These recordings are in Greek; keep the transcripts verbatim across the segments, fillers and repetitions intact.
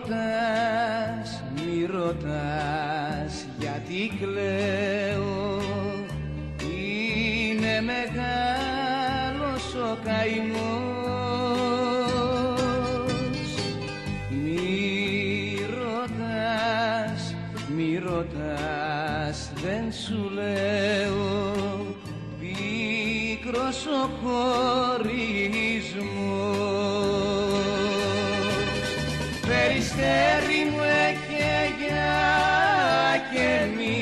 ρωτάς, μη ρωτάς γιατί κλαίω, είναι μεγάλος ο καημός. Μη ρωτάς, μη ρωτάς, δεν σου λέω, πίκρος ο χωρισμός. Περιστέρι μου εκαίγια και μη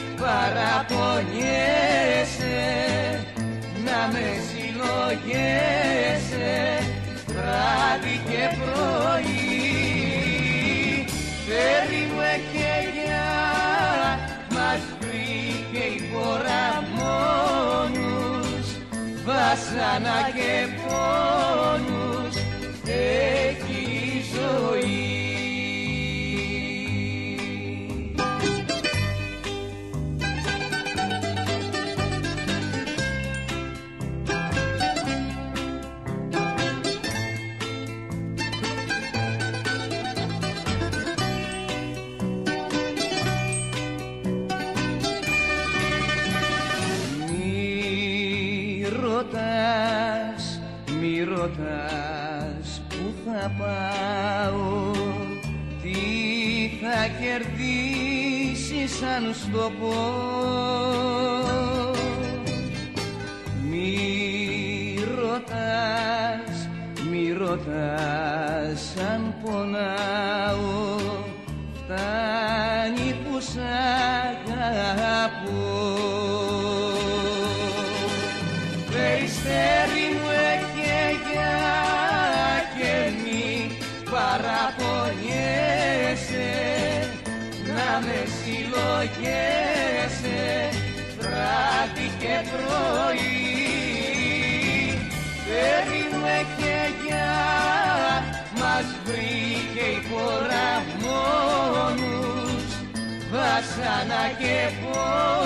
παραπονιέσαι, να με συλλογέσαι βράδυ και πρωί. Περί μου εκαίγια μας βρήκε η φορά μόνους, βάσανα και πόνους έχει η ζωή. Μη ρωτάς που θα πάω, τι θα κερδίσεις αν στο πω. Μη ρωτάς, μη ρωτάς αν πονάω, φτάνει που σ' αγαπώ. Περιστέρι μου εκαίγια και μη παραπονιέσαι, να με συλλογέσαι βράδυ και πρωί. Περί μου εκαίγια μας βρήκε η φορά μόνους, βάσανα και πόνους